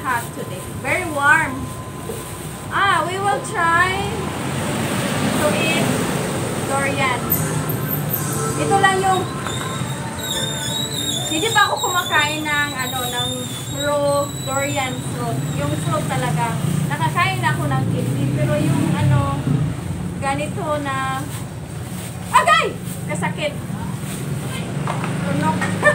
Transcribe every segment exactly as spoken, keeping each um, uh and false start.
hot today. Very warm. Ah, we will try to eat durians. Ito lang yung hindi pa ako kumakain ng ano ng raw durian fruit. Yung fruit talaga. Nakakain ako ng kimchi, pero yung ano ganito na agay! Kasakit. Tunok.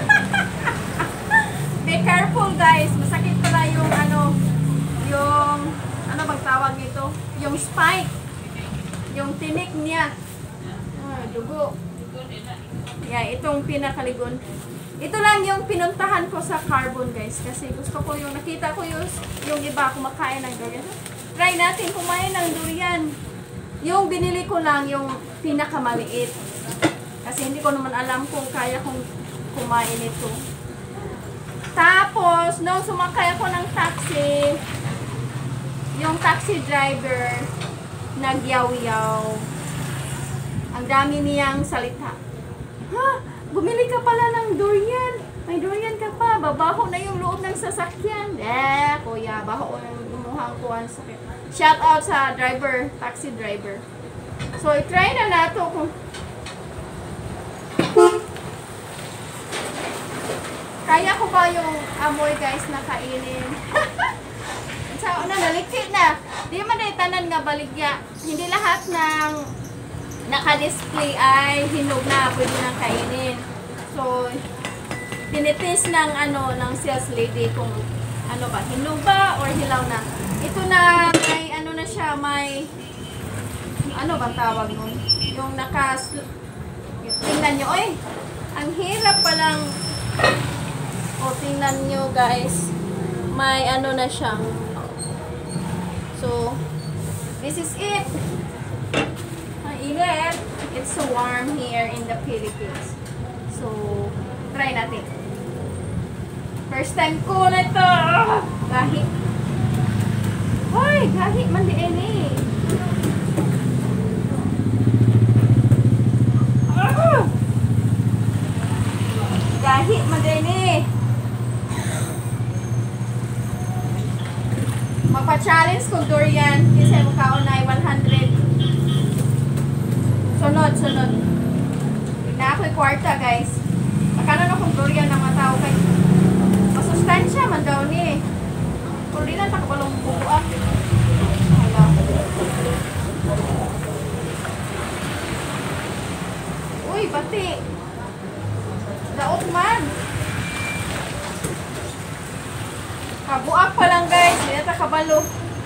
Be careful guys. Masakit pala yung ano yung ano bang tawag nito? Yung spike. Yung tinik niya. Ah, dugo. Yeah, itong pinakaligon. Ito lang yung pinuntahan ko sa Carbon guys. Kasi gusto ko yung nakita ko yung, yung iba kumakain ng durian. Try natin kumain ng durian. Yung binili ko lang yung pinakamaliit. Kasi hindi ko naman alam kung kaya kong kumain ito. Tapos, nung sumakay ako ng taxi, yung taxi driver nagyaw-yaw. Ang dami niyang salita. Ha? Bumili ka pala ng durian. May durian ka pa. Babaho na yung loob ng sasakyan. Eh, kuya, baho yung umuhang kuhan sa sakit. Shout out sa driver, taxi driver. So, i-try na nato kung kaya ko ba yung amoy guys na kainin. Sa una, nalikit na. Di man na itanan nga baligya. Hindi lahat ng naka-display ay hinog na. Pwede nang kainin. So, tinitis ng ano, ng sales lady kung ano ba, hinog ba or hilaw na. Ito na, may ano na siya, may ano bang tawag nun? Yung nakas... Tingnan nyo, oy! Ang hirap palang... O, tingnan nyo guys. May ano na siya. So, this is it. Ang init. It's so warm here in the Philippines. So, try natin. First time ko na ito. Gahi. Hoy, gahi man di eh. Gahi man din eh. Magpa-challenge kung durian. Kasi mukhaon na ay one hundred. Sunod, sunod. Na ako'y kwarta guys. Makano na kung durian ng mga tao kay masustansya man daw ni. Kung di lang takabalong bubuak. Hala. Uy, pati. Daot man. Kabuak pa lang guys. Hindi na takabalo.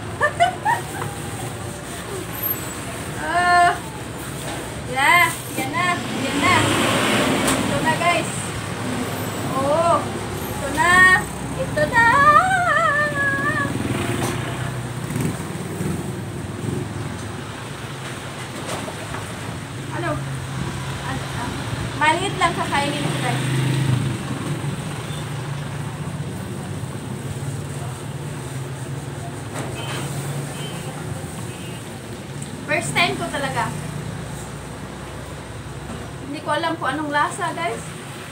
Ah. Yeah. Yan na. Yan na. Ito na guys. Oh. Ito na. Ito na. Ano? Ano? Ah. Maliit lang kakainin ito guys. First time ko talaga. Hindi ko alam kung anong lasa guys.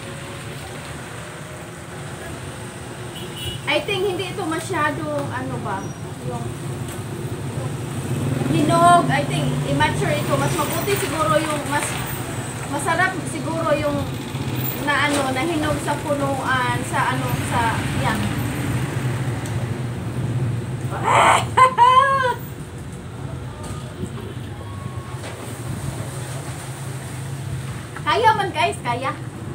I think hindi ito masyadong ano ba, yung hinog. I think immature ito. Mas mabuti siguro yung mas masarap siguro yung na ano, na hinog sa punuan, sa ano, sa yan. Kaya man guys, kaya.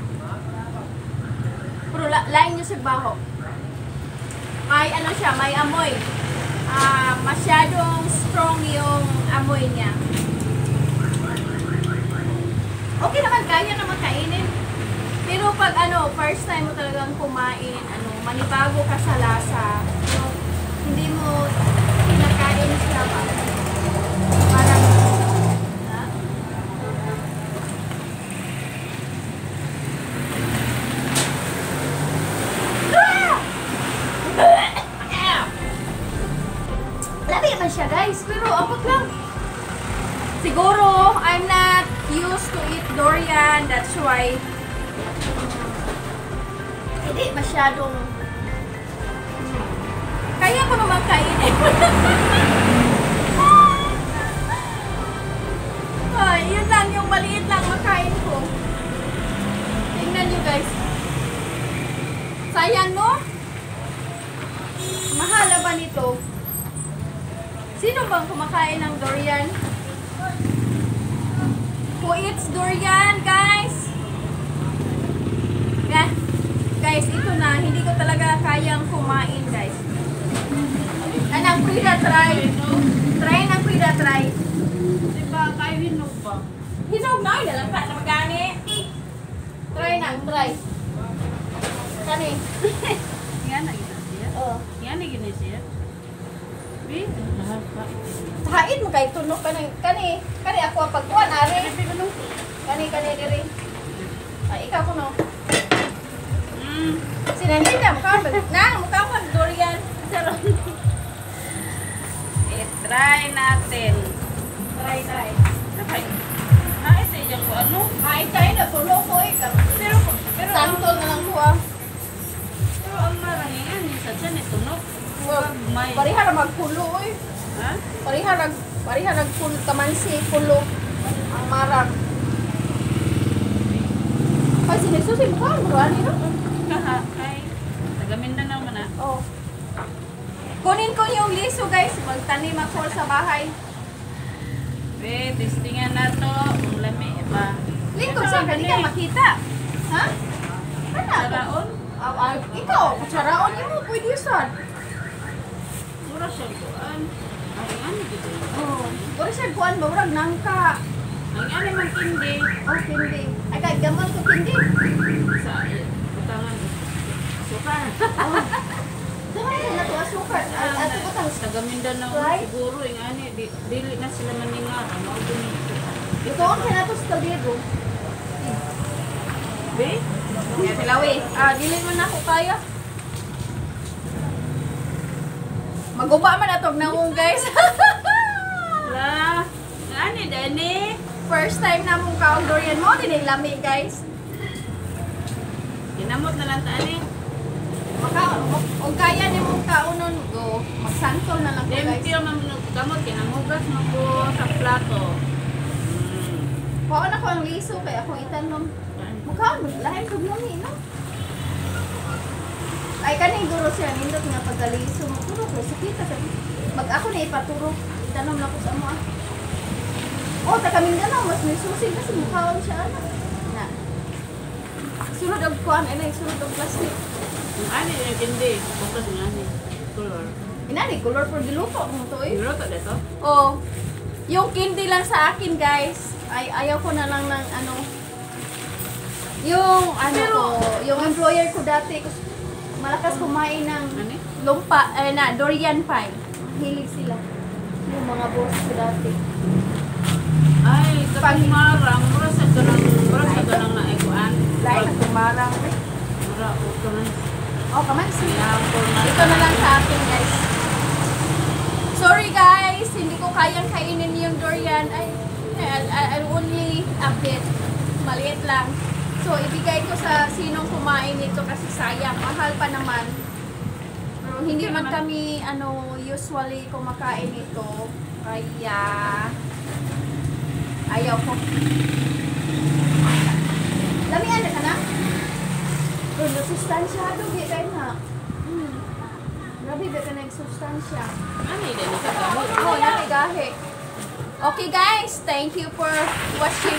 Pero la lain nyo sa baho. May ano siya, may amoy. Uh, masyadong strong yung amoy niya. Okay naman, kaya naman kainin. Pero pag ano, first time mo talagang kumain, ano, manibago ka sa lasa. No? Hindi mo pinakain siya ba? Parang siya guys, pero abot lang. Siguro, I'm not used to eat durian, that's why hindi masyadong Kaya ko naman kainin. Ay, yun lang, yung maliit lang makain ko. Tingnan nyo guys. Sayang no? Mahal na ba nito? Sino bang kumakain ng durian? Who eats durian, guys? Yeah. Guys, ito na. Hindi ko talaga kayang kumain, guys. Anang Frida, try. Try ng Frida, try. Diba, kayo hinog ba? Hinog na, ilalagpa na magani. Try na, try. Kani. Yan na gina siya. Oh. Yan na gina siya. Bi, lahat pa. Hait mo kay tunok ka ng, kani. Kani ako ang pagkuhan, ari. Ano? Kani, kani, diri. Ay, ikaw ko no. Mm. Sinanita, mukha ba? Nang, mukha ko ang durian. Sarap. I-try natin. Try, try. Okay. Ah, ito yung ko ano? Ay, tayo na, puno ko eh. Pero, pero, Santol na lang ko ah. pero ang marangingan, sa dyan ito, no? May, Pariha na magpulo eh. ha? Pariha nag pariha nag pulo kamansi pulo ang marag. Ay sinisusi mo ka, marani no? Kaha, kay, tagaminda naman ah. Oh. Kunin ko yung liso guys, magtanim ako sa bahay. Be, testingan na to, kung lami ba? Lingkod sa hindi ka makita. Ha? Ano? Saraon? Ah, ah, ikaw, kutsaraon mo, pwede yun. Mura siya kuan. Ay, ano dito? Oh. Pwede siya kuhan, mawag nangka. Ang ano man kindi. Oh, hindi. Ay, kahit gamal ko hindi. Sa butangan. Sukar. Oh. Dapat na ito asukar. At ito ko tang Taga Mindanao Right? siguro yung ani di, dili na sila maningar. Ano dito? ito ang kinatos kaliro. Be? Kaya tilawi. Ah, dili man ako kaya. Maguba man atog nangong guys. La. Ani dani? First time na mong kaon durian mo, din lami guys. Ginamot na lang ta ani. Maka, kung kaya ni mong kaunon, go, magsantol na lang ko guys. Dempio man mo gamot kinamugas mo ko sa plato. Hmm. Kaon ako ang liso, kaya akong itanom. Mukhaon, lahat ko lami, no? Ay, kaning guro siya, nindot nga pagkaliso mo. Turo ko, sakita ka. Mag ako na ipaturo. Itanom na ko sa mo ah. Oh, takaming ganaw, mas may susil kasi mukhaon siya, ano? Na. Sunod og kuan, ay na, sunod og plastic. Yung ani yung kindi. Bukas yung ani. Color. Inani, color for giluto mo to eh. Siguro to dito? Oh, yung candy lang sa akin guys, ay ayaw ko na lang ng ano, yung ano ko, yung employer ko dati, malakas kumain ng Ani? lumpa, eh na, durian pie. Hilig sila. Yung mga boss ko dati. Ay, kapag marang, mura sa ganang, mura sa ganang na ikuan. Lain na tumarang. Mura, o ganang. Oh, kaman sila. Sinapol na. Ito na lang sa akin guys. Sorry guys, hindi ko kayang kainin yung durian. Ay, I'll, I'll only a bit. Maliit lang. So, ibigay ko sa sinong kumain nito kasi sayang. Mahal pa naman. Pero hindi man kami, ano, usually kumakain nito. Kaya, ayaw ko. Lamian na ka na? Pero nasustansya, dugi kayo na. Hmm. Grabe ba ka nagsustansya? Ani, dali sa gamot. Oh, natigahe. Okay guys, thank you for watching.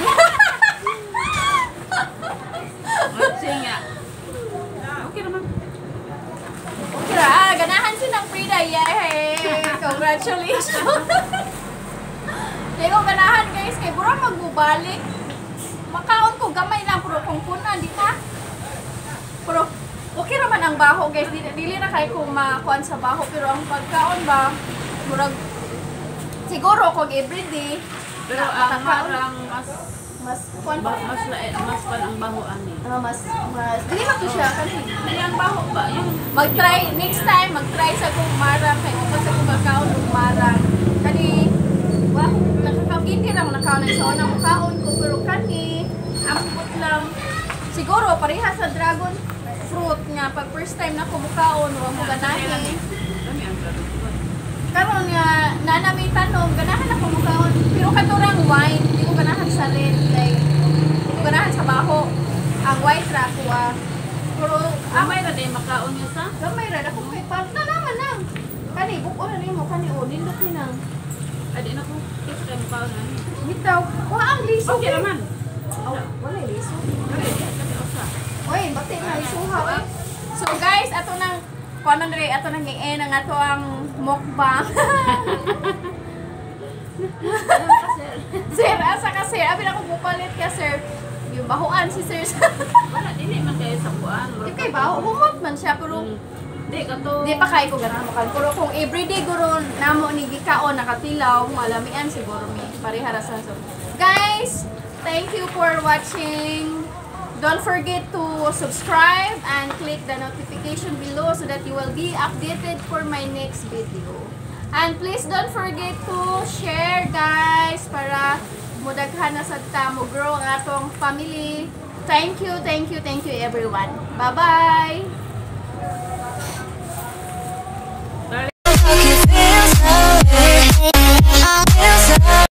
Matching nga. Okay naman. Okay ra, ah, ganahan si ng Frida. Yay! Congratulations! Hindi ko ganahan guys, kay buro magbubalik. Makaon ko, gamay lang, pero kung punan, di ka. Pero, okay naman ang baho guys. Dili, dili na kayo kung makuan sa baho, pero ang pagkaon ba, murag, siguro kung everyday, Pero na- ang makakaon, marang mas mas kuan ba, pa. mas lain, mas pan ang baho ani. Ah, mas, mas, dili man to siya, kanina. Ay, ang baho ba? Yung Mag-try, next time, mag-try sa kong marang, kay mo sa kong magkaon ng marang. Kani, wala ko, nakakaon, hindi lang nakaon na sa unang makaon ko, pero kani, ambot lang. Siguro, pareha sa dragon fruit nga, pag first time na kumukaon, wala mo ganahin. Ano yan, tradukuan? Karon nga nanami tanom ganahan ako mo kaon. Pero katurang wine, di ko ganahan sa red like di ko ganahan sa baho. Ang white ra ko ah. Pero Ah, may raday makaon niya sa? gamay ra ako kay pa na naman nang. Kani buko na nimo kani o nindot ni nang. Adi na ko. Ito kayo makaon na. Bitaw, wa ang liso. Okay naman. Oh, wala liso. Okay, kasi usa. Oy, bati na isuha eh. So guys, ato nang kuanon diri ato nang i-end ang ato ang mukbang. Sir, asa ka sir? Abi na ko bupalit ka sir. Yung bahuan si sir. Wala, dili man kayo sa kuan. Di kay baho, humot man siya pero Di ka to. di pa kay ko ganahan makan. Pero kung everyday guro namo ni gikaon nakatilaw, malamian siguro mi parehara sa so. Guys, thank you for watching. Don't forget to subscribe and click the notification below so that you will be updated for my next video. And please don't forget to share guys para mudaghan na sad ta mo grow ang atong family. Thank you, thank you, thank you everyone. Bye-bye!